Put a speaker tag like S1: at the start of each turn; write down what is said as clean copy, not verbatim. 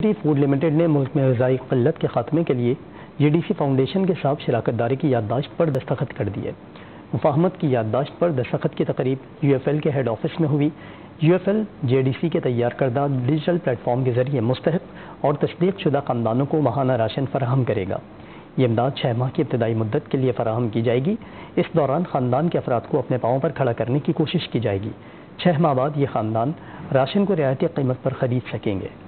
S1: Food limited ने मुल्क में ग़िज़ाई क़िल्लत के खात्मे के लिए JDC फाउंडेशन के साथ शराकत दारी की याददाश्त पर दस्तखत कर दिए। मुफाहमत की याददाश्त पर दस्तखत की तकरीब UFL के हेड ऑफिस में हुई। UFL JDC के तैयार करदा डिजिटल प्लेटफॉर्म के जरिए मुस्तहिक़ और तस्दीक शुदा ख़ानदानों को माहाना राशन फराहम करेगा। ये इमदाद 6 माह की इब्तदाई मुद्दत के लिए फराहम की जाएगी। इस दौरान ख़ानदान के अफराद को अपने पाँव पर खड़ा करने की कोशिश की जाएगी। 6 माह बाद ये ख़ानदान राशन को रियायती कीमत पर ख़रीद सकेंगे।